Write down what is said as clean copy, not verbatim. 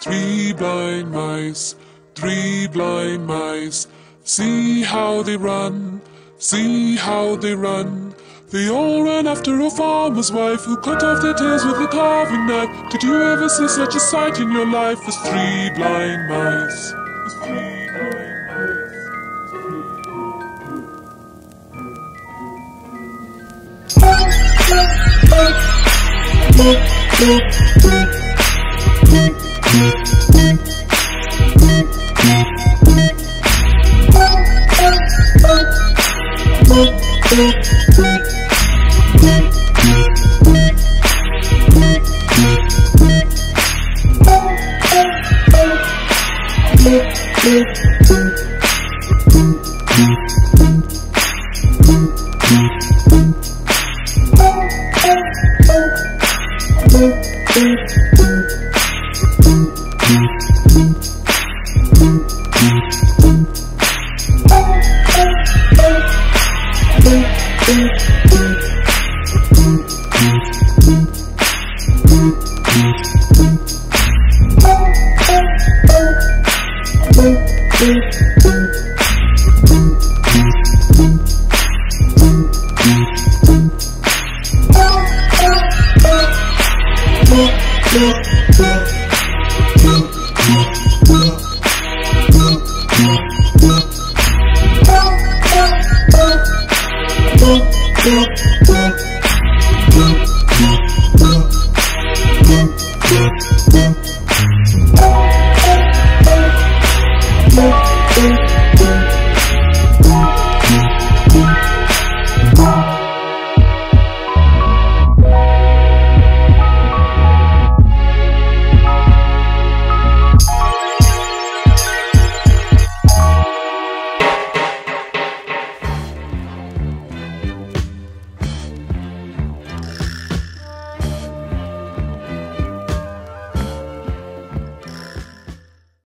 Three blind mice, three blind mice. See how they run, see how they run. They all ran after a farmer's wife who cut off their tails with a carving knife. Did you ever see such a sight in your life as three blind mice? As three blind mice.